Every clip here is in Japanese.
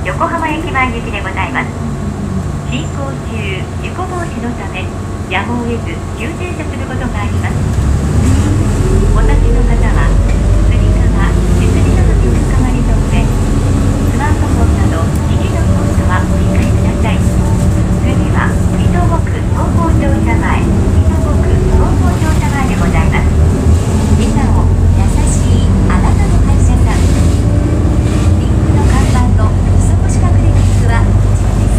横浜駅前行きでございます。進行中、事故防止のためやむを得ず急停車することがあります。お立ちの方はつり革、手すりなどにつかまりの上、スマートフォンなど機器の操作はお控えください。次は水戸木高校庁舎前、水戸木高校庁舎前でございます。笑顔、優しいあなたの歯医者さん。リンクの看板の磯子歯科クリニックはこちらです。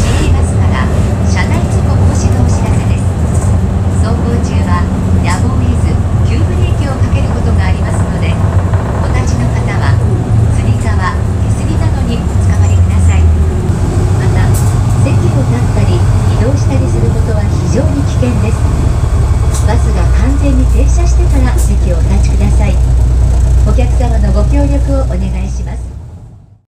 市営バスから車内事故防止のお知らせです。走行中はやむを得ず急ブレーキをかけることがありますので、お立ちの方はつり革、手すりなどにおつかまりください。また、席を立ったり移動したりすることは非常に危険です。バスが完全に停車してから席をお立ちください。お客様のご協力をお願いします。